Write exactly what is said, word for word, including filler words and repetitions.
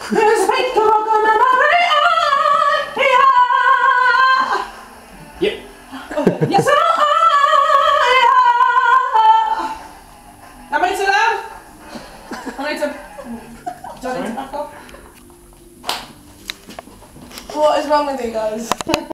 Yep. Yes. How many to that? How many to? Do I need to back up? What is wrong with you guys?